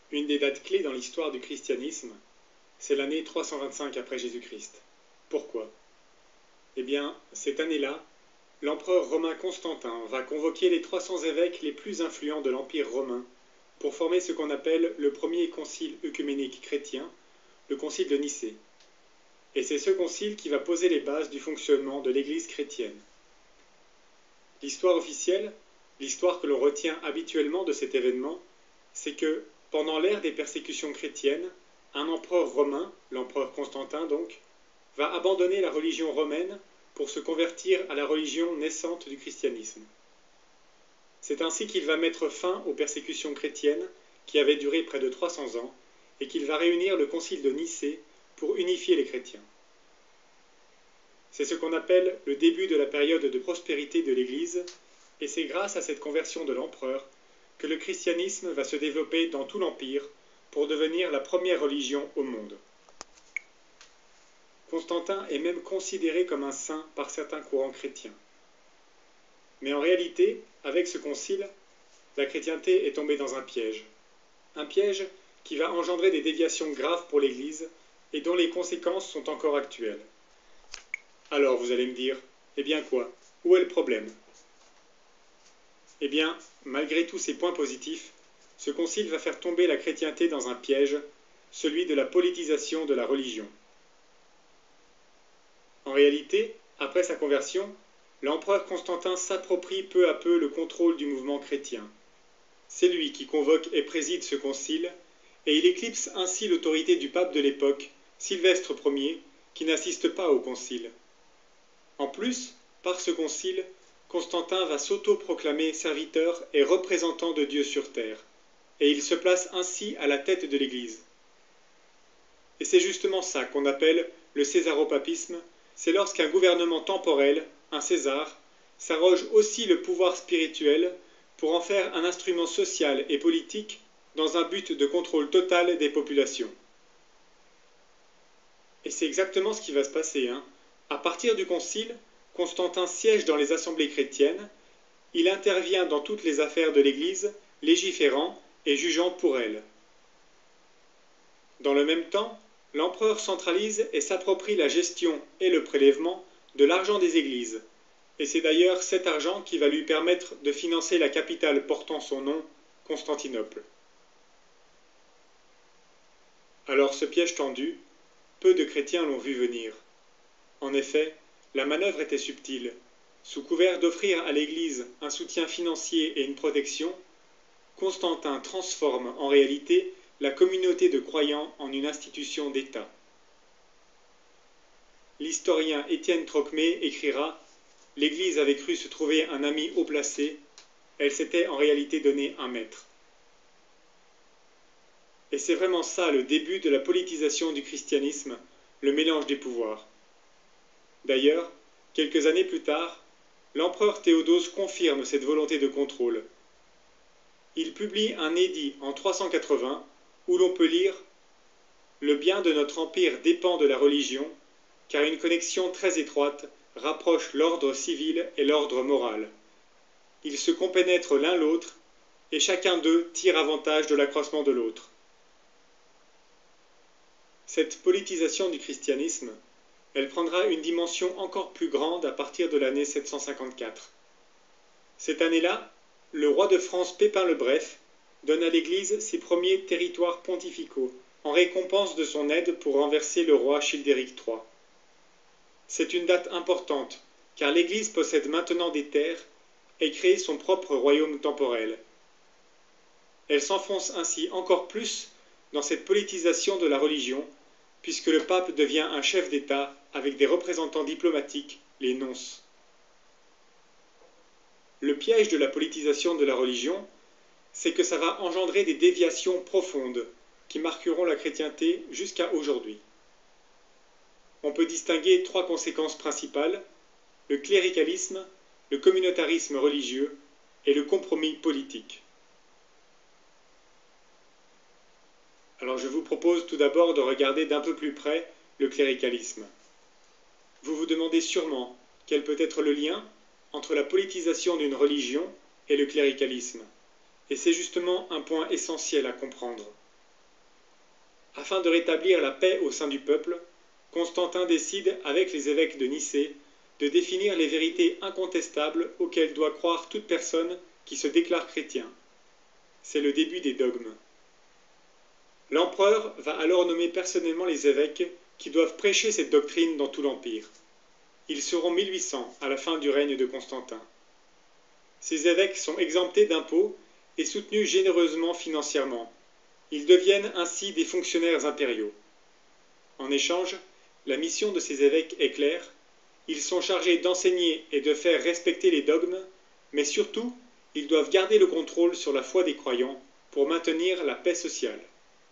Une des dates clés dans l'histoire du christianisme, c'est l'année 325 après Jésus-Christ. Pourquoi? Eh bien, cette année-là, l'empereur romain Constantin va convoquer les 300 évêques les plus influents de l'Empire romain pour former ce qu'on appelle le premier concile œcuménique chrétien, le concile de Nicée. Et c'est ce concile qui va poser les bases du fonctionnement de l'Église chrétienne. L'histoire officielle, l'histoire que l'on retient habituellement de cet événement, c'est que, pendant l'ère des persécutions chrétiennes, un empereur romain, l'empereur Constantin donc, va abandonner la religion romaine pour se convertir à la religion naissante du christianisme. C'est ainsi qu'il va mettre fin aux persécutions chrétiennes qui avaient duré près de 300 ans et qu'il va réunir le concile de Nicée pour unifier les chrétiens. C'est ce qu'on appelle le début de la période de prospérité de l'Église, et c'est grâce à cette conversion de l'empereur que le christianisme va se développer dans tout l'Empire pour devenir la première religion au monde. Constantin est même considéré comme un saint par certains courants chrétiens. Mais en réalité, avec ce concile, la chrétienté est tombée dans un piège qui va engendrer des déviations graves pour l'Église et dont les conséquences sont encore actuelles. Alors vous allez me dire, eh bien quoi? Où est le problème? Eh bien, malgré tous ces points positifs, ce concile va faire tomber la chrétienté dans un piège, celui de la politisation de la religion. En réalité, après sa conversion, l'empereur Constantin s'approprie peu à peu le contrôle du mouvement chrétien. C'est lui qui convoque et préside ce concile, et il éclipse ainsi l'autorité du pape de l'époque, Sylvestre Ier, qui n'assiste pas au concile. En plus, par ce concile, Constantin va s'auto-proclamer serviteur et représentant de Dieu sur terre, et il se place ainsi à la tête de l'Église. Et c'est justement ça qu'on appelle le césaropapisme, c'est lorsqu'un gouvernement temporel, un César, s'arroge aussi le pouvoir spirituel pour en faire un instrument social et politique dans un but de contrôle total des populations. Et c'est exactement ce qui va se passer. À partir du concile, Constantin siège dans les assemblées chrétiennes, il intervient dans toutes les affaires de l'Église, légiférant et jugeant pour elle. Dans le même temps, l'empereur centralise et s'approprie la gestion et le prélèvement de l'argent des églises, et c'est d'ailleurs cet argent qui va lui permettre de financer la capitale portant son nom, Constantinople. Alors ce piège tendu, peu de chrétiens l'ont vu venir. En effet, la manœuvre était subtile. Sous couvert d'offrir à l'Église un soutien financier et une protection, Constantin transforme en réalité la communauté de croyants en une institution d'État. L'historien Étienne Trocmé écrira « L'Église avait cru se trouver un ami haut placé, elle s'était en réalité donné un maître. » Et c'est vraiment ça le début de la politisation du christianisme, le mélange des pouvoirs. D'ailleurs, quelques années plus tard, l'empereur Théodose confirme cette volonté de contrôle. Il publie un édit en 380 où l'on peut lire « Le bien de notre empire dépend de la religion, car une connexion très étroite rapproche l'ordre civil et l'ordre moral. Ils se compénètrent l'un l'autre, et chacun d'eux tire avantage de l'accroissement de l'autre. » Cette politisation du christianisme, elle prendra une dimension encore plus grande à partir de l'année 754. Cette année-là, le roi de France Pépin le Bref donne à l'Église ses premiers territoires pontificaux, en récompense de son aide pour renverser le roi Childéric III. C'est une date importante, car l'Église possède maintenant des terres et crée son propre royaume temporel. Elle s'enfonce ainsi encore plus dans cette politisation de la religion, puisque le pape devient un chef d'État avec des représentants diplomatiques, les nonces. Le piège de la politisation de la religion, c'est que ça va engendrer des déviations profondes qui marqueront la chrétienté jusqu'à aujourd'hui. On peut distinguer trois conséquences principales, le cléricalisme, le communautarisme religieux et le compromis politique. Alors je vous propose tout d'abord de regarder d'un peu plus près le cléricalisme. Vous vous demandez sûrement quel peut être le lien entre la politisation d'une religion et le cléricalisme. Et c'est justement un point essentiel à comprendre. Afin de rétablir la paix au sein du peuple, Constantin décide, avec les évêques de Nicée, de définir les vérités incontestables auxquelles doit croire toute personne qui se déclare chrétien. C'est le début des dogmes. L'empereur va alors nommer personnellement les évêques qui doivent prêcher cette doctrine dans tout l'Empire. Ils seront 1800 à la fin du règne de Constantin. Ces évêques sont exemptés d'impôts et soutenus généreusement financièrement. Ils deviennent ainsi des fonctionnaires impériaux. En échange, la mission de ces évêques est claire. Ils sont chargés d'enseigner et de faire respecter les dogmes, mais surtout, ils doivent garder le contrôle sur la foi des croyants pour maintenir la paix sociale.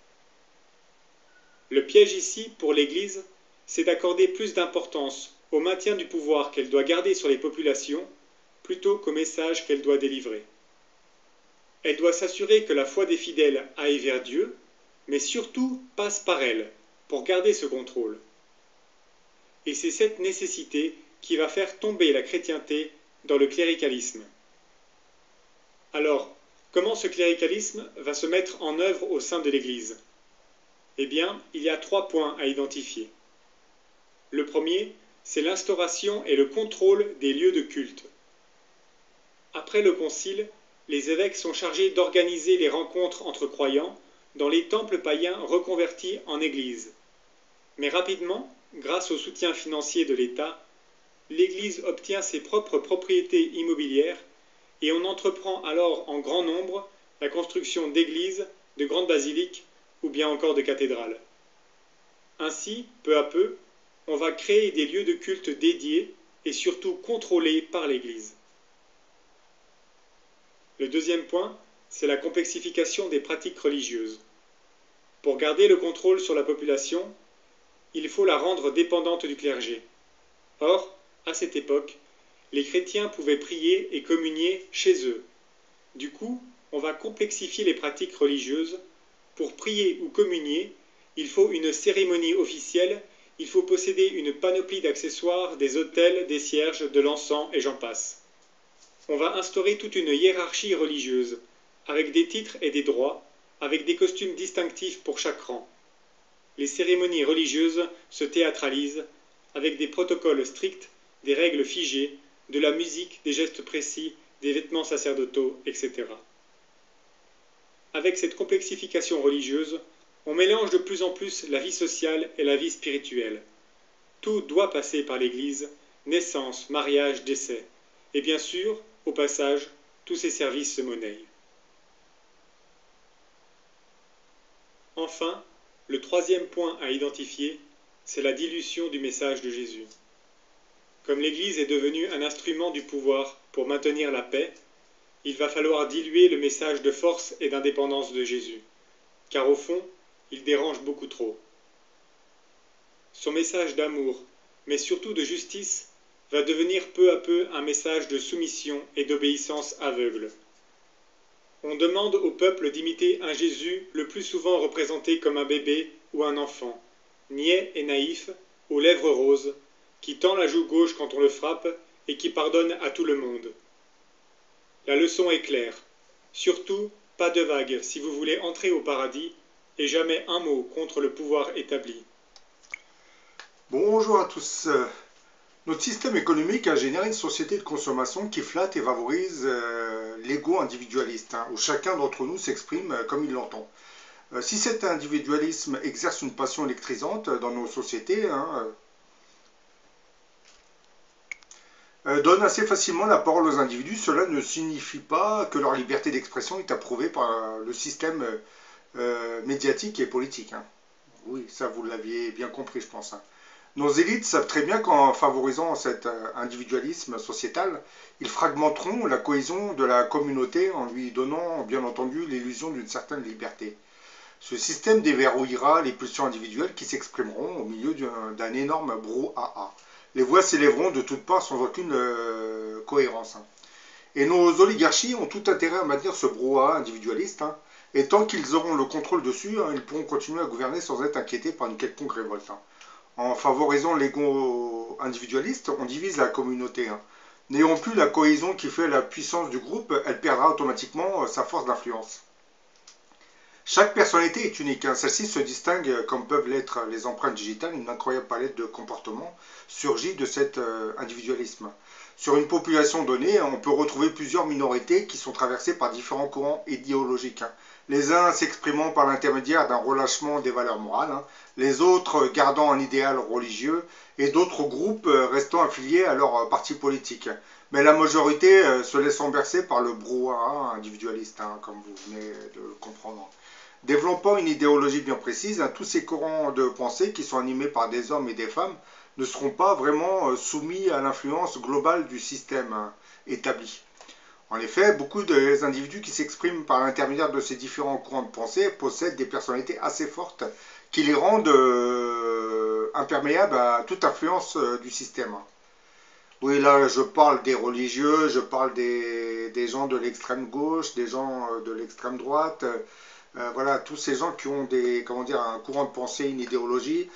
Le piège ici, pour l'Église, c'est d'accorder plus d'importance au maintien du pouvoir qu'elle doit garder sur les populations plutôt qu'au message qu'elle doit délivrer. Elle doit s'assurer que la foi des fidèles aille vers Dieu, mais surtout passe par elle pour garder ce contrôle. Et c'est cette nécessité qui va faire tomber la chrétienté dans le cléricalisme. Alors, comment ce cléricalisme va se mettre en œuvre au sein de l'Église? Eh bien, il y a 3 points à identifier. Le premier, c'est l'instauration et le contrôle des lieux de culte. Après le concile, les évêques sont chargés d'organiser les rencontres entre croyants dans les temples païens reconvertis en églises. Mais rapidement, grâce au soutien financier de l'État, l'Église obtient ses propres propriétés immobilières et on entreprend alors en grand nombre la construction d'églises, de grandes basiliques ou bien encore de cathédrales. Ainsi, peu à peu, on va créer des lieux de culte dédiés et surtout contrôlés par l'Église. Le deuxième point, c'est la complexification des pratiques religieuses. Pour garder le contrôle sur la population, il faut la rendre dépendante du clergé. Or, à cette époque, les chrétiens pouvaient prier et communier chez eux. Du coup, on va complexifier les pratiques religieuses. Pour prier ou communier, il faut une cérémonie officielle, il faut posséder une panoplie d'accessoires, des autels, des cierges, de l'encens et j'en passe. On va instaurer toute une hiérarchie religieuse, avec des titres et des droits, avec des costumes distinctifs pour chaque rang. Les cérémonies religieuses se théâtralisent, avec des protocoles stricts, des règles figées, de la musique, des gestes précis, des vêtements sacerdotaux, etc. Avec cette complexification religieuse, on mélange de plus en plus la vie sociale et la vie spirituelle. Tout doit passer par l'Église, naissance, mariage, décès. Et bien sûr, au passage, tous ces services se monnaient. Enfin, le troisième point à identifier, c'est la dilution du message de Jésus. Comme l'Église est devenue un instrument du pouvoir pour maintenir la paix, il va falloir diluer le message de force et d'indépendance de Jésus, car au fond, il dérange beaucoup trop. Son message d'amour, mais surtout de justice, va devenir peu à peu un message de soumission et d'obéissance aveugle. On demande au peuple d'imiter un Jésus le plus souvent représenté comme un bébé ou un enfant, niais et naïf, aux lèvres roses, qui tend la joue gauche quand on le frappe et qui pardonne à tout le monde. La leçon est claire. Surtout, pas de vagues si vous voulez entrer au paradis, et jamais un mot contre le pouvoir établi. Bonjour à tous. Notre système économique a généré une société de consommation qui flatte et favorise l'ego individualiste, où chacun d'entre nous s'exprime comme il l'entend. Si cet individualisme exerce une passion électrisante dans nos sociétés, donne assez facilement la parole aux individus, cela ne signifie pas que leur liberté d'expression est approuvée par le système médiatique et politique. Oui, ça vous l'aviez bien compris, je pense. Nos élites savent très bien qu'en favorisant cet individualisme sociétal, ils fragmenteront la cohésion de la communauté en lui donnant, bien entendu, l'illusion d'une certaine liberté. Ce système déverrouillera les pulsions individuelles qui s'exprimeront au milieu d'un énorme brouhaha. Les voix s'élèveront de toutes parts sans aucune cohérence. Et nos oligarchies ont tout intérêt à maintenir ce brouhaha individualiste, et tant qu'ils auront le contrôle dessus, ils pourront continuer à gouverner sans être inquiétés par une quelconque révolte. En favorisant l'ego individualiste, on divise la communauté. N'ayant plus la cohésion qui fait la puissance du groupe, elle perdra automatiquement sa force d'influence. Chaque personnalité est unique, hein. Celle-ci se distingue, comme peuvent l'être les empreintes digitales, une incroyable palette de comportements surgit de cet individualisme. Sur une population donnée, on peut retrouver plusieurs minorités qui sont traversées par différents courants idéologiques, hein. Les uns s'exprimant par l'intermédiaire d'un relâchement des valeurs morales, hein, les autres gardant un idéal religieux, et d'autres groupes restant affiliés à leur parti politique. Mais la majorité se laissant bercer par le brouhaha individualiste, hein, comme vous venez de le comprendre. Développant une idéologie bien précise, hein, tous ces courants de pensée qui sont animés par des hommes et des femmes ne seront pas vraiment soumis à l'influence globale du système, hein, établi. En effet, beaucoup des individus qui s'expriment par l'intermédiaire de ces différents courants de pensée possèdent des personnalités assez fortes qui les rendent imperméables à toute influence du système. Oui, là, je parle des religieux, je parle des gens de l'extrême gauche, des gens de l'extrême droite, voilà, tous ces gens qui ont des, comment dire, un courant de pensée, une idéologie,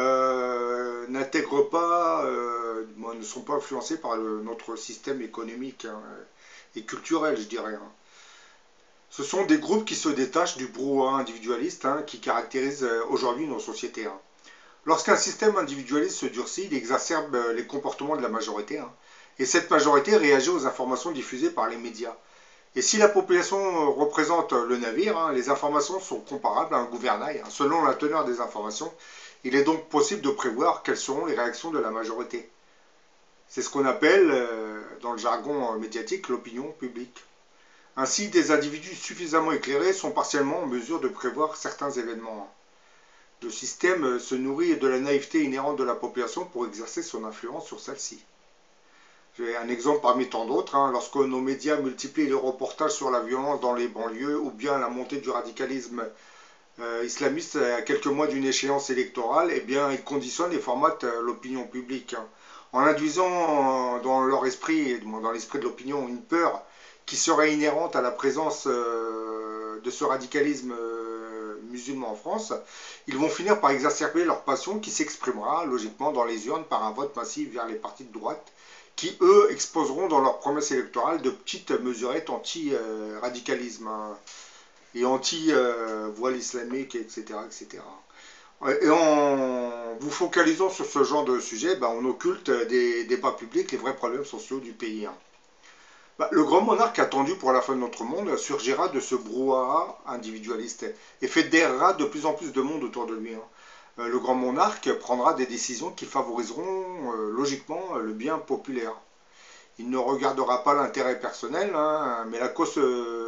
n'intègrent pas, ne sont pas influencés par notre système économique, hein, et culturel, je dirais, hein. Ce sont des groupes qui se détachent du brouhaha individualiste, hein, qui caractérise aujourd'hui nos sociétés, hein. Lorsqu'un système individualiste se durcit, il exacerbe les comportements de la majorité, hein, et cette majorité réagit aux informations diffusées par les médias. Et si la population représente le navire, hein, les informations sont comparables à un gouvernail, hein. Selon la teneur des informations, il est donc possible de prévoir quelles seront les réactions de la majorité. C'est ce qu'on appelle, dans le jargon médiatique, l'opinion publique. Ainsi, des individus suffisamment éclairés sont partiellement en mesure de prévoir certains événements. Le système se nourrit de la naïveté inhérente de la population pour exercer son influence sur celle-ci. J'ai un exemple parmi tant d'autres, hein, lorsque nos médias multiplient les reportages sur la violence dans les banlieues ou bien la montée du radicalisme islamiste à quelques mois d'une échéance électorale, eh bien, ils conditionnent et formatent l'opinion publique, hein, en induisant dans leur esprit, dans l'esprit de l'opinion, une peur qui serait inhérente à la présence de ce radicalisme musulman en France. Ils vont finir par exacerber leur passion qui s'exprimera logiquement dans les urnes par un vote massif vers les partis de droite qui, eux, exposeront dans leurs promesses électorales de petites mesurettes anti-radicalisme, hein, et anti-voile islamique, etc., etc. Et en vous focalisant sur ce genre de sujet, on occulte des débats publics les vrais problèmes sociaux du pays, hein. Le grand monarque attendu pour la fin de notre monde surgira de ce brouhaha individualiste et fédérera de plus en plus de monde autour de lui, hein. Le grand monarque prendra des décisions qui favoriseront logiquement le bien populaire. Il ne regardera pas l'intérêt personnel, hein, mais la cause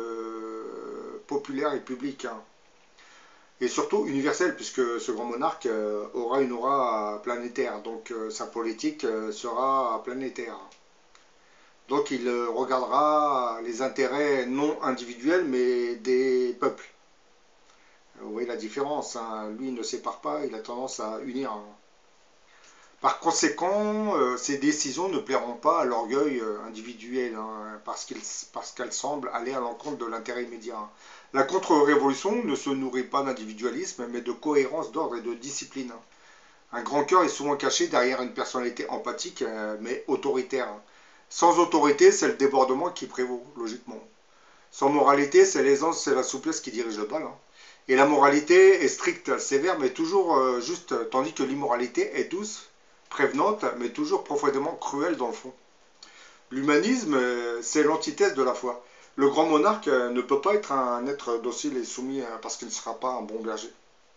populaire et publique, hein. Et surtout universelle, puisque ce grand monarque aura une aura planétaire, donc sa politique sera planétaire. Donc il regardera les intérêts non individuels, mais des peuples. Vous voyez la différence, hein. Lui, il ne sépare pas, il a tendance à unir, hein. Par conséquent, ces décisions ne plairont pas à l'orgueil individuel, hein, parce qu'elles semblent aller à l'encontre de l'intérêt immédiat, hein. La contre-révolution ne se nourrit pas d'individualisme, mais de cohérence d'ordre et de discipline, hein. Un grand cœur est souvent caché derrière une personnalité empathique, mais autoritaire, hein. Sans autorité, c'est le débordement qui prévaut, logiquement. Sans moralité, c'est l'aisance, c'est la souplesse qui dirige le bal, hein. Et la moralité est stricte, sévère, mais toujours juste, tandis que l'immoralité est douce, prévenante, mais toujours profondément cruelle dans le fond. L'humanisme, c'est l'antithèse de la foi. Le grand monarque ne peut pas être un être docile et soumis parce qu'il ne sera pas un bon berger.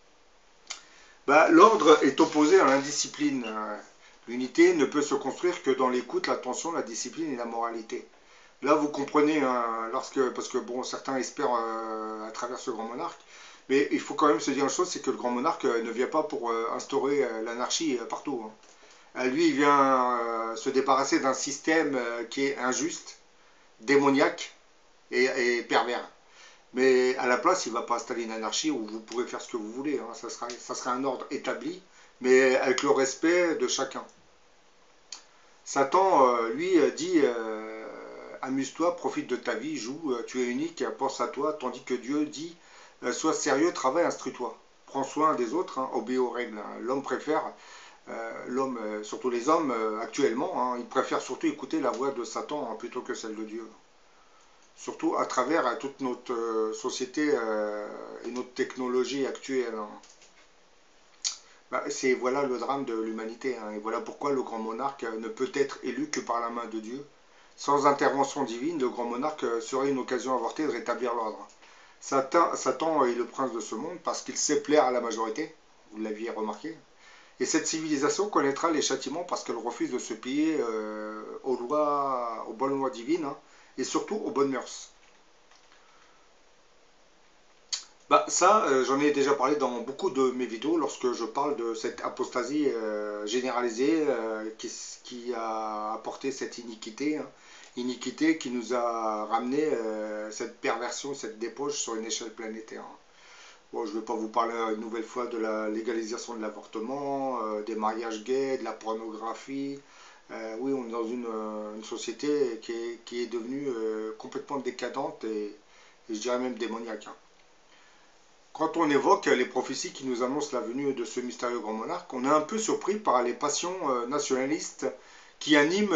L'ordre est opposé à l'indiscipline. L'unité ne peut se construire que dans l'écoute, l'attention, la discipline et la moralité. Là, vous comprenez, hein, parce que bon, certains espèrent à travers ce grand monarque, mais il faut quand même se dire une chose, c'est que le grand monarque ne vient pas pour instaurer l'anarchie partout, hein. Lui, il vient se débarrasser d'un système qui est injuste, démoniaque et pervers. Mais à la place, il ne va pas installer une anarchie où vous pourrez faire ce que vous voulez, hein. Ça sera un ordre établi, mais avec le respect de chacun. Satan, lui, dit amuse-toi, profite de ta vie, joue, tu es unique, pense à toi, tandis que Dieu dit sois sérieux, travaille, instruis-toi. Prends soin des autres, hein, obéis aux règles, hein. L'homme préfère, l'homme, surtout les hommes actuellement, hein, ils préfèrent surtout écouter la voix de Satan, hein, plutôt que celle de Dieu. surtout à travers toute notre société et notre technologie actuelle. Hein. Bah, c'est voilà le drame de l'humanité, hein, et voilà pourquoi le grand monarque ne peut être élu que par la main de Dieu. Sans intervention divine, le grand monarque serait une occasion avortée de rétablir l'ordre. Satan est le prince de ce monde parce qu'il sait plaire à la majorité, vous l'aviez remarqué. Et cette civilisation connaîtra les châtiments parce qu'elle refuse de se plier aux bonnes lois divines, hein, et surtout aux bonnes mœurs. Bah, ça, j'en ai déjà parlé dans beaucoup de mes vidéos lorsque je parle de cette apostasie généralisée qui a apporté cette iniquité, hein. Iniquité qui nous a ramené cette perversion, cette débauche sur une échelle planétaire. Bon, je ne vais pas vous parler une nouvelle fois de la légalisation de l'avortement, des mariages gays, de la pornographie. Oui, on est dans une société qui est devenue complètement décadente et je dirais même démoniaque. Hein. Quand on évoque les prophéties qui nous annoncent la venue de ce mystérieux grand monarque, on est un peu surpris par les passions nationalistes qui animent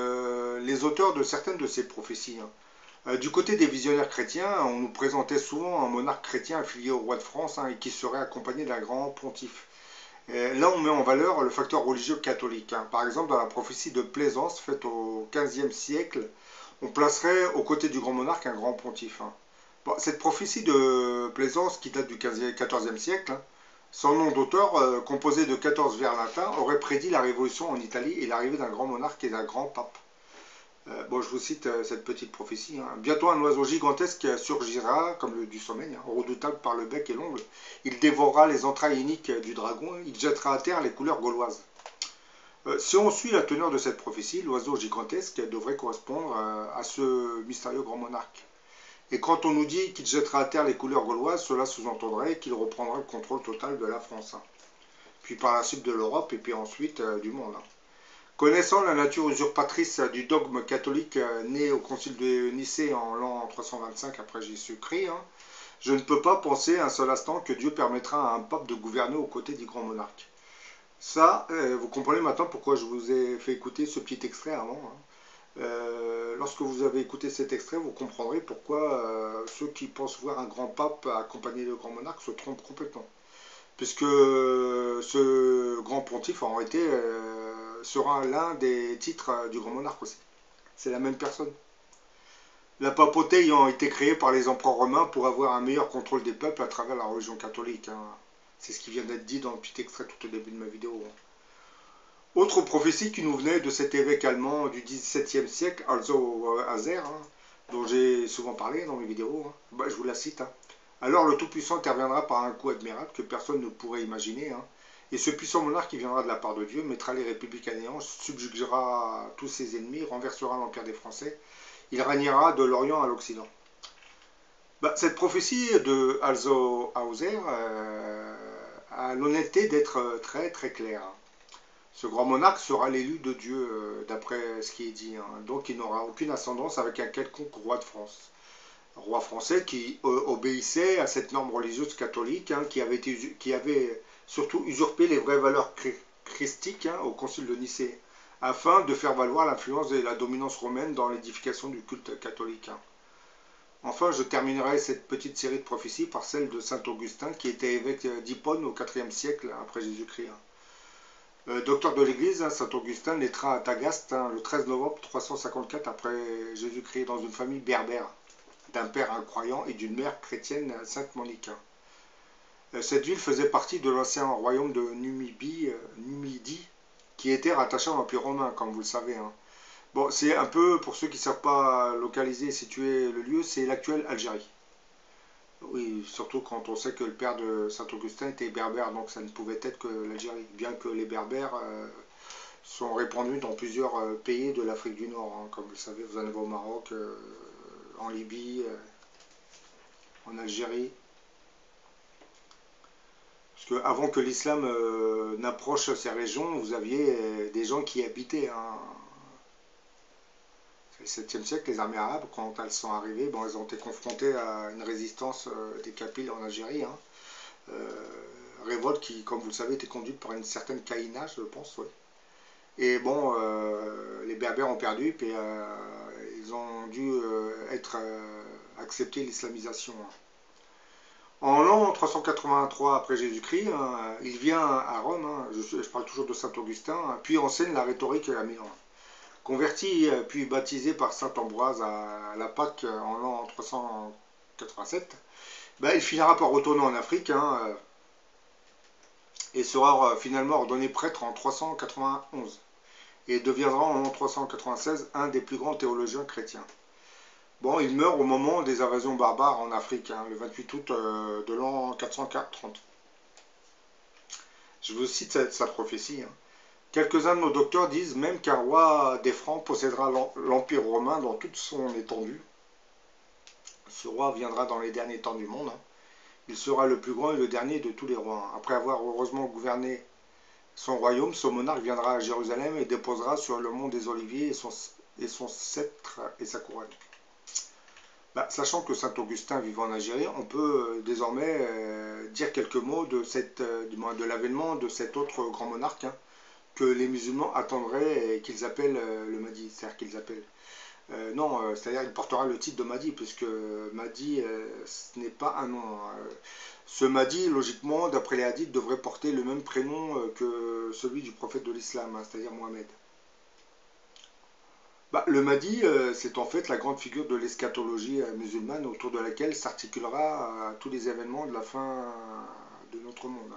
les auteurs de certaines de ces prophéties. Hein. Du côté des visionnaires chrétiens, on nous présentait souvent un monarque chrétien affilié au roi de France, hein, et qui serait accompagné d'un grand pontife. Là, on met en valeur le facteur religieux catholique. Hein. Par exemple, dans la prophétie de Plaisance, faite au XVe siècle, on placerait aux côtés du grand monarque un grand pontife. Hein. Bon, cette prophétie de Plaisance, qui date du XIVe siècle, hein, son nom d'auteur, composé de 14 vers latins, aurait prédit la révolution en Italie et l'arrivée d'un grand monarque et d'un grand pape. Bon, je vous cite cette petite prophétie. Hein. Bientôt un oiseau gigantesque surgira, comme le du sommeil, hein, redoutable par le bec et l'ongle. Il dévorera les entrailles uniques du dragon, il jettera à terre les couleurs gauloises. Si on suit la teneur de cette prophétie, l'oiseau gigantesque devrait correspondre à ce mystérieux grand monarque. Et quand on nous dit qu'il jettera à terre les couleurs gauloises, cela sous-entendrait qu'il reprendra le contrôle total de la France. Hein. Puis par la suite de l'Europe et puis ensuite du monde. Hein. Connaissant la nature usurpatrice du dogme catholique né au concile de Nicée en l'an 325 après Jésus-Christ, hein, je ne peux pas penser un seul instant que Dieu permettra à un pape de gouverner aux côtés du grand monarque. Ça, vous comprenez maintenant pourquoi je vous ai fait écouter ce petit extrait avant. Hein. Lorsque vous avez écouté cet extrait, vous comprendrez pourquoi ceux qui pensent voir un grand pape accompagné de grand monarque se trompent complètement. Puisque ce grand pontife, en réalité, sera l'un des titres du grand monarque aussi. C'est la même personne. La papauté ayant été créée par les empereurs romains pour avoir un meilleur contrôle des peuples à travers la religion catholique. Hein. C'est ce qui vient d'être dit dans le petit extrait tout au début de ma vidéo. Hein. Autre prophétie qui nous venait de cet évêque allemand du XVIIe siècle, Also Hazer, hein, dont j'ai souvent parlé dans mes vidéos. Hein. Bah, je vous la cite. Hein. Alors le Tout-Puissant interviendra par un coup admirable que personne ne pourrait imaginer. Hein. Et ce puissant monarque qui viendra de la part de Dieu mettra les républiques à néant, subjuguera tous ses ennemis, renversera l'empire des Français. Il régnera de l'Orient à l'Occident. Bah, cette prophétie de Also Hauser a l'honnêteté d'être très très claire. Ce grand monarque sera l'élu de Dieu, d'après ce qui est dit. Hein. Donc il n'aura aucune ascendance avec un quelconque roi de France. Un roi français qui obéissait à cette norme religieuse catholique, hein, qui avait surtout usurpé les vraies valeurs christiques, hein, au concile de Nicée, afin de faire valoir l'influence et la dominance romaine dans l'édification du culte catholique. Hein. Enfin, je terminerai cette petite série de prophéties par celle de saint Augustin, qui était évêque d'Hippone au IVe siècle après Jésus-Christ. Docteur de l'Église, hein, saint Augustin naîtra à Tagaste, hein, le 13 novembre 354 après Jésus-Christ, dans une famille berbère, d'un père incroyant et d'une mère chrétienne, sainte Monica. Cette ville faisait partie de l'ancien royaume de Numidie, qui était rattaché à l'Empire romain, comme vous le savez. Hein. Bon, c'est un peu, pour ceux qui ne savent pas localiser et situer le lieu, c'est l'actuelle Algérie. Oui, surtout quand on sait que le père de Saint-Augustin était berbère, donc ça ne pouvait être que l'Algérie, bien que les berbères sont répandus dans plusieurs pays de l'Afrique du Nord. Hein. Comme vous le savez, vous en avez au Maroc, en Libye, en Algérie. Parce qu'avant que l'islam n'approche ces régions, vous aviez des gens qui y habitaient. Hein. Au 7e siècle, les armées arabes, quand elles sont arrivées, bon, elles ont été confrontées à une résistance des Kabyles en Algérie. Hein. Révolte qui, comme vous le savez, était conduite par une certaine Kaïna, je pense. Ouais. Et bon, les Berbères ont perdu, puis ils ont dû accepter l'islamisation. En l'an 383 après Jésus-Christ, il vient à Rome, je parle toujours de saint Augustin, puis enseigne la rhétorique à Milan. Converti puis baptisé par saint Ambroise à la Pâque en l'an 387, il finira par retourner en Afrique et sera finalement ordonné prêtre en 391 et deviendra en l'an 396 un des plus grands théologiens chrétiens. Bon, il meurt au moment des invasions barbares en Afrique, le 28 août de l'an 430. Je vous cite sa prophétie. Quelques-uns de nos docteurs disent même qu'un roi des Francs possédera l'Empire romain dans toute son étendue. Ce roi viendra dans les derniers temps du monde. Il sera le plus grand et le dernier de tous les rois. Après avoir heureusement gouverné son royaume, ce monarque viendra à Jérusalem et déposera sur le mont des Oliviers et son sceptre et sa couronne. Sachant que saint Augustin vivant en Algérie, on peut désormais dire quelques mots de l'avènement de cet autre grand monarque que les musulmans attendraient et qu'ils appellent le Mahdi. C'est-à-dire qu'ils appellent. C'est-à-dire qu'il portera le titre de Mahdi, puisque Mahdi, ce n'est pas un nom. Ce Mahdi, logiquement, d'après les hadiths, devrait porter le même prénom que celui du prophète de l'islam, c'est-à-dire Mohamed. Le Mahdi, c'est en fait la grande figure de l'eschatologie musulmane autour de laquelle s'articulera tous les événements de la fin de notre monde.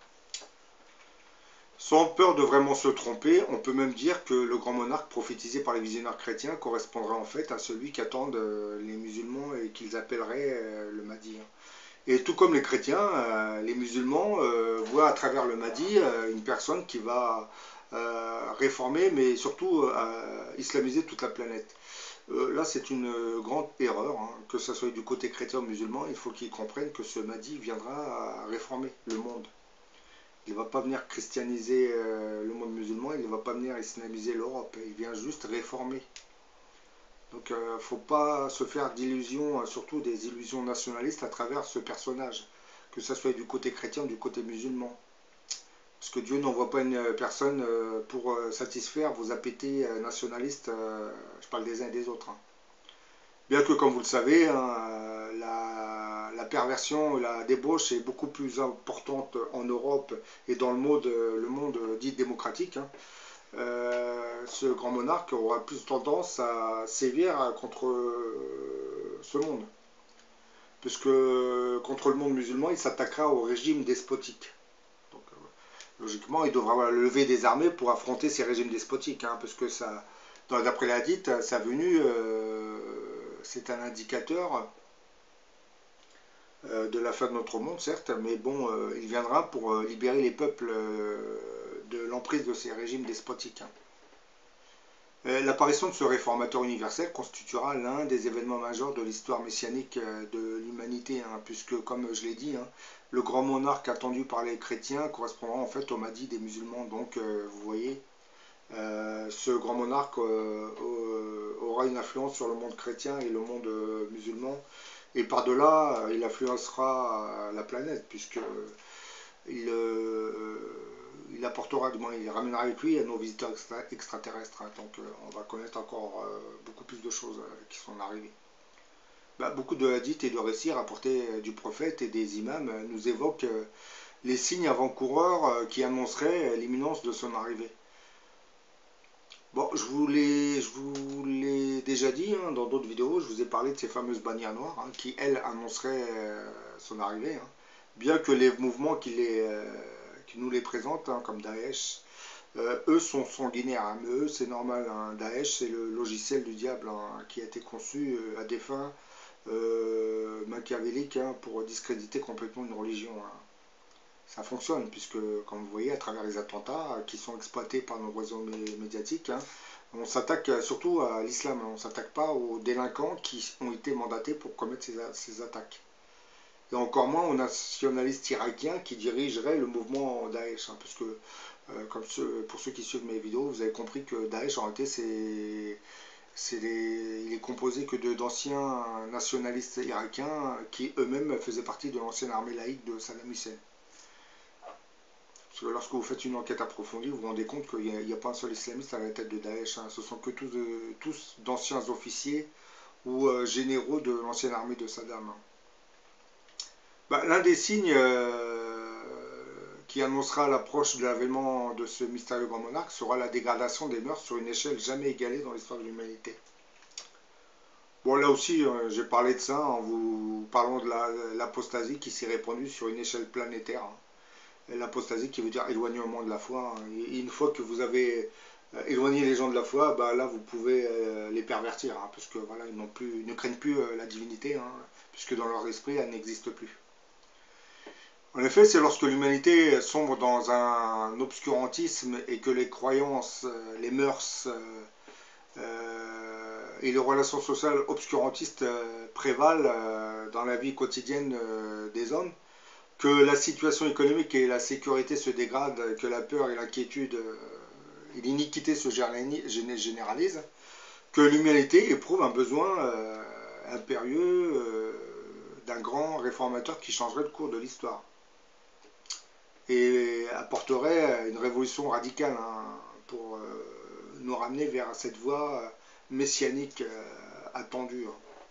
Sans peur de vraiment se tromper, on peut même dire que le grand monarque prophétisé par les visionnaires chrétiens correspondra en fait à celui qu'attendent les musulmans et qu'ils appelleraient le Mahdi. Et tout comme les chrétiens, les musulmans voient à travers le Mahdi une personne qui va réformer, mais surtout islamiser toute la planète. Là, c'est une grande erreur, que ce soit du côté chrétien ou musulman, il faut qu'ils comprennent que ce Mahdi viendra réformer le monde. Il ne va pas venir christianiser le monde musulman, il ne va pas venir islamiser l'Europe, il vient juste réformer. Donc il ne faut pas se faire d'illusions, surtout des illusions nationalistes à travers ce personnage, que ce soit du côté chrétien ou du côté musulman. Parce que Dieu n'envoie pas une personne pour satisfaire vos appétits nationalistes, je parle des uns et des autres. Bien que, comme vous le savez, la perversion, la débauche est beaucoup plus importante en Europe et dans le monde dit démocratique. Ce grand monarque aura plus tendance à sévir contre ce monde. Puisque contre le monde musulman, il s'attaquera au régime despotique. Donc, logiquement, il devra lever des armées pour affronter ces régimes despotiques. Parce que d'après les hadiths, sa venue, c'est un indicateur de la fin de notre monde, certes, mais bon, il viendra pour libérer les peuples de l'emprise de ces régimes despotiques. L'apparition de ce réformateur universel constituera l'un des événements majeurs de l'histoire messianique de l'humanité, puisque, comme je l'ai dit, le grand monarque attendu par les chrétiens correspondra en fait au Mahdi des musulmans. Donc, vous voyez, ce grand monarque aura une influence sur le monde chrétien et le monde musulman, et par-delà, il influencera la planète, puisque il apportera, du moins, il ramènera avec lui nos visiteurs extraterrestres. Donc on va connaître encore beaucoup plus de choses qui sont arrivées. Beaucoup de hadiths et de récits rapportés du prophète et des imams nous évoquent les signes avant-coureurs qui annonceraient l'imminence de son arrivée. Bon, je vous l'ai déjà dit dans d'autres vidéos, je vous ai parlé de ces fameuses bannières noires qui, elles, annonceraient son arrivée. Bien que les mouvements qui nous les présentent, comme Daesh, eux sont sanguinaires, mais eux c'est normal. Daesh c'est le logiciel du diable qui a été conçu à des fins machiavéliques pour discréditer complètement une religion. Ça fonctionne, puisque, comme vous voyez, à travers les attentats qui sont exploités par nos réseaux médiatiques, on s'attaque surtout à l'islam, on ne s'attaque pas aux délinquants qui ont été mandatés pour commettre ces attaques. Et encore moins aux nationalistes irakiens qui dirigeraient le mouvement Daesh, puisque, pour ceux qui suivent mes vidéos, vous avez compris que Daesh, en réalité, il est composé que d'anciens nationalistes irakiens qui eux-mêmes faisaient partie de l'ancienne armée laïque de Saddam Hussein. Parce que lorsque vous faites une enquête approfondie, vous vous rendez compte qu'il n'y a pas un seul islamiste à la tête de Daesh. Hein. Ce sont que tous d'anciens officiers ou généraux de l'ancienne armée de Saddam. Bah, l'un des signes qui annoncera l'approche de l'avènement de ce mystérieux grand monarque sera la dégradation des mœurs sur une échelle jamais égalée dans l'histoire de l'humanité. Bon, là aussi, j'ai parlé de ça en vous parlant de l'apostasie qui s'est répandue sur une échelle planétaire. Hein. L'apostasie qui veut dire éloignement de la foi. Hein. Et une fois que vous avez éloigné les gens de la foi, bah, là, vous pouvez les pervertir, hein, parce que voilà, ils ne craignent plus la divinité, hein, puisque dans leur esprit, elle n'existe plus. En effet, c'est lorsque l'humanité sombre dans un obscurantisme et que les croyances, les mœurs et les relations sociales obscurantistes prévalent dans la vie quotidienne des hommes, que la situation économique et la sécurité se dégradent, que la peur et l'inquiétude et l'iniquité se généralisent, que l'humanité éprouve un besoin impérieux d'un grand réformateur qui changerait le cours de l'histoire et apporterait une révolution radicale, hein, pour nous ramener vers cette voie messianique attendue.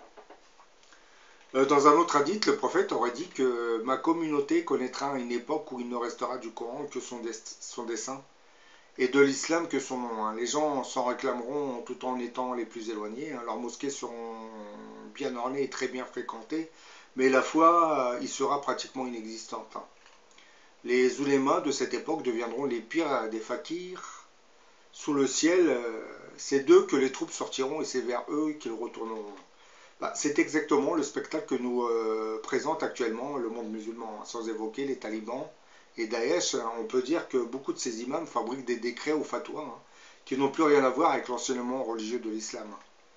Dans un autre hadith, le prophète aurait dit que ma communauté connaîtra une époque où il ne restera du Coran que son dessein, et de l'islam que son nom. Hein. Les gens s'en réclameront tout en étant les plus éloignés. Hein. Leurs mosquées seront bien ornées et très bien fréquentées, mais la foi y sera pratiquement inexistante. Hein. Les oulémas de cette époque deviendront les pires des fakirs. Sous le ciel, c'est d'eux que les troupes sortiront et c'est vers eux qu'ils retourneront. Bah, c'est exactement le spectacle que nous présente actuellement le monde musulman, hein, sans évoquer les talibans et Daesh. Hein, on peut dire que beaucoup de ces imams fabriquent des décrets ou fatwas, hein, qui n'ont plus rien à voir avec l'enseignement religieux de l'islam.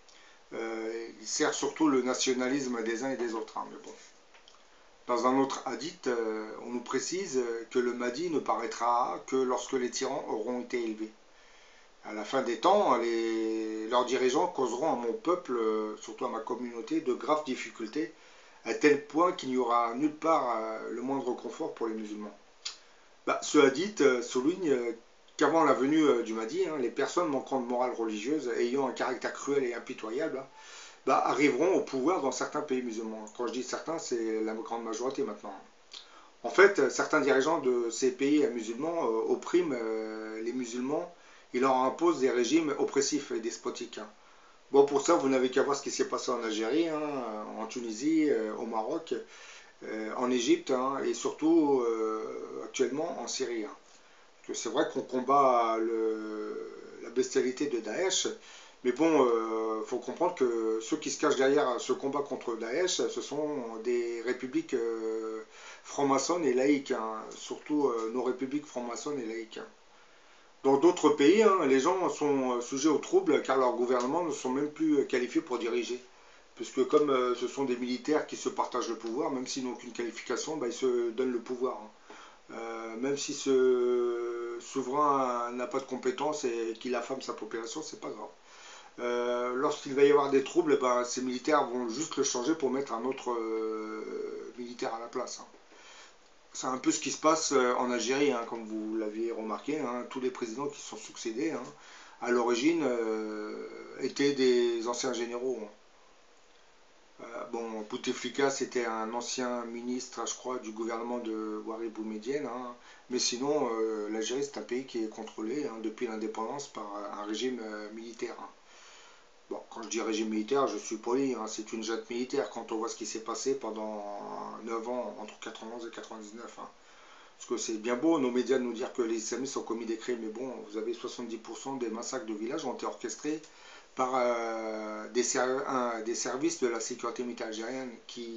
Ils servent surtout le nationalisme des uns et des autres. Hein, mais bon. Dans un autre hadith, on nous précise que le Mahdi ne paraîtra que lorsque les tyrans auront été élevés. À la fin des temps, leurs dirigeants causeront à mon peuple, surtout à ma communauté, de graves difficultés, à tel point qu'il n'y aura nulle part le moindre confort pour les musulmans. Bah, ce hadith souligne qu'avant la venue du Mahdi, hein, les personnes manquant de morale religieuse, ayant un caractère cruel et impitoyable, bah, arriveront au pouvoir dans certains pays musulmans. Quand je dis certains, c'est la grande majorité maintenant. En fait, certains dirigeants de ces pays musulmans oppriment les musulmans et leur imposent des régimes oppressifs et despotiques. Hein. Bon, pour ça, vous n'avez qu'à voir ce qui s'est passé en Algérie, hein, en Tunisie, au Maroc, en Égypte, hein, et surtout actuellement en Syrie. Hein. C'est vrai qu'on combat la bestialité de Daesh, mais bon, faut comprendre que ceux qui se cachent derrière ce combat contre Daesh, ce sont des républiques franc-maçonnes et laïques, hein, surtout nos républiques franc-maçonnes et laïques. Hein. Dans d'autres pays, hein, les gens sont sujets aux troubles car leurs gouvernements ne sont même plus qualifiés pour diriger. Puisque comme ce sont des militaires qui se partagent le pouvoir, même s'ils n'ont aucune qualification, bah, ils se donnent le pouvoir. Hein. Même si ce souverain n'a pas de compétences et qu'il affame sa population, c'est pas grave. Lorsqu'il va y avoir des troubles, ben, ces militaires vont juste le changer pour mettre un autre militaire à la place. Hein. C'est un peu ce qui se passe en Algérie, hein, comme vous l'aviez remarqué. Hein, tous les présidents qui se sont succédés, hein, à l'origine, étaient des anciens généraux. Hein. Bon, Bouteflika, c'était un ancien ministre, je crois, du gouvernement de Ouari Boumedienne. Hein, mais sinon, l'Algérie, c'est un pays qui est contrôlé, hein, depuis l'indépendance par un régime militaire. Hein. Bon, quand je dis régime militaire, je suis poli, hein, c'est une junte militaire quand on voit ce qui s'est passé pendant 9 ans, entre 91 et 99. Hein. Parce que c'est bien beau, nos médias nous dire que les islamistes ont commis des crimes, mais bon, vous avez 70% des massacres de villages ont été orchestrés par des services de la sécurité militaire algérienne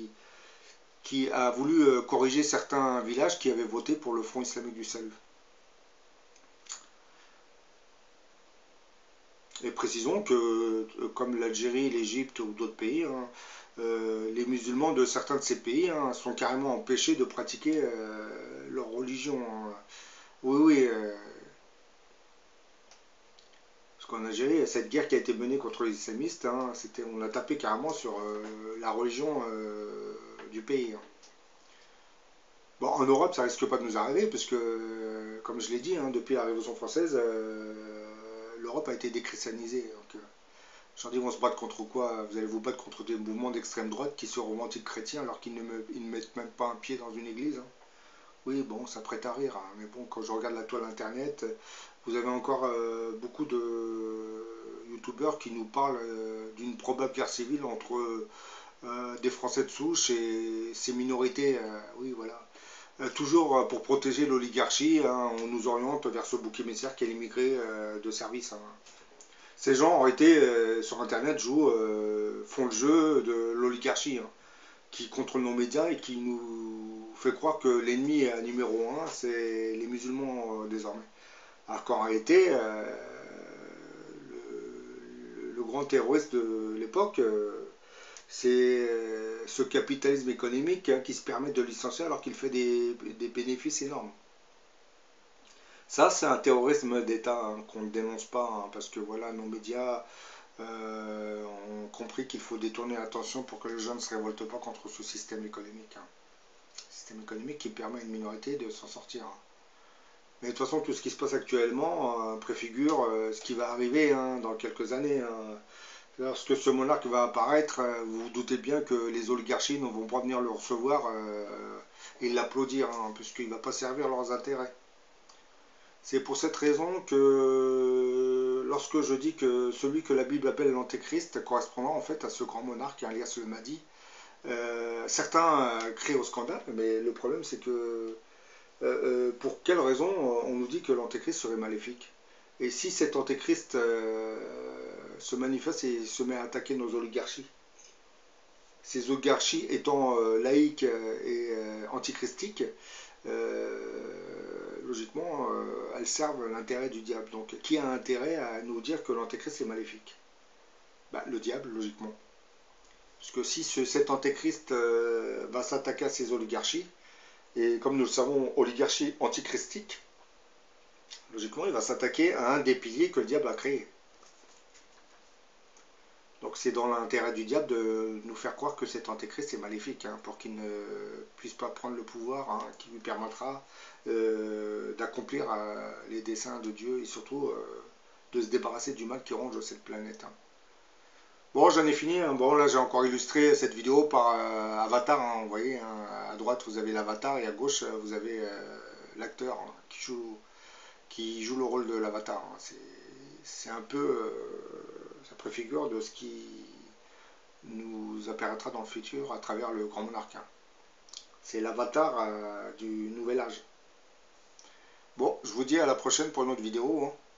qui a voulu corriger certains villages qui avaient voté pour le Front islamique du salut. Et précisons que, comme l'Algérie, l'Égypte ou d'autres pays, hein, les musulmans de certains de ces pays, hein, sont carrément empêchés de pratiquer leur religion. Hein. Oui, oui. Parce qu'en Algérie, cette guerre qui a été menée contre les islamistes, hein, on a tapé carrément sur la religion du pays. Hein. Bon, en Europe, ça risque pas de nous arriver, puisque, comme je l'ai dit, hein, depuis la Révolution française, l'Europe a été déchristianisée. Donc, je leur dis, on se battre contre quoi? Vous allez vous battre contre des mouvements d'extrême droite qui se revendiquent chrétiens alors qu'ils ils ne mettent même pas un pied dans une église, hein. Oui, bon, ça prête à rire, hein, mais bon, quand je regarde la toile internet, vous avez encore beaucoup de youtubeurs qui nous parlent d'une probable guerre civile entre des Français de souche et ces minorités. Oui, voilà. Toujours pour protéger l'oligarchie, hein, on nous oriente vers ce bouc émissaire qui est l'immigré de service, hein. Ces gens ont été sur internet, font le jeu de l'oligarchie, hein, qui contrôle nos médias et qui nous fait croire que l'ennemi numéro un, c'est les musulmans désormais. Alors qu'en réalité, le grand terroriste de l'époque, c'est ce capitalisme économique, hein, qui se permet de licencier alors qu'il fait des bénéfices énormes. Ça, c'est un terrorisme d'État, hein, qu'on ne dénonce pas, hein, parce que voilà, nos médias ont compris qu'il faut détourner l'attention pour que les gens ne se révoltent pas contre ce système économique, hein. Système économique qui permet à une minorité de s'en sortir, hein. Mais de toute façon, tout ce qui se passe actuellement préfigure ce qui va arriver, hein, dans quelques années, hein. Lorsque ce monarque va apparaître, vous vous doutez bien que les oligarchies ne vont pas venir le recevoir et l'applaudir, hein, puisqu'il ne va pas servir leurs intérêts. C'est pour cette raison que lorsque je dis que celui que la Bible appelle l'Antéchrist correspondant en fait à ce grand monarque, Elias le Mahdi, certains crient au scandale, mais le problème c'est que pour quelle raison on nous dit que l'Antéchrist serait maléfique? Et si cet Antéchrist se manifeste et se met à attaquer nos oligarchies, ces oligarchies étant laïques et antichristiques, logiquement, elles servent l'intérêt du diable. Donc, qui a intérêt à nous dire que l'antéchrist est maléfique? Bah, le diable, logiquement. Parce que si cet antéchrist va s'attaquer à ces oligarchies, et comme nous le savons, oligarchie antichristique, logiquement, il va s'attaquer à un des piliers que le diable a créé. Donc c'est dans l'intérêt du diable de nous faire croire que cet antéchrist est maléfique, hein, pour qu'il ne puisse pas prendre le pouvoir, hein, qui lui permettra d'accomplir les desseins de Dieu et surtout de se débarrasser du mal qui ronge cette planète, hein. Bon, j'en ai fini, hein. Bon, là j'ai encore illustré cette vidéo par Avatar, hein, vous voyez, hein, à droite vous avez l'avatar et à gauche vous avez l'acteur, hein, qui joue le rôle de l'avatar, hein. C'est un peu, ça préfigure de ce qui nous apparaîtra dans le futur à travers le grand monarque, hein. C'est l'avatar du nouvel âge. Bon, je vous dis à la prochaine pour une autre vidéo, hein.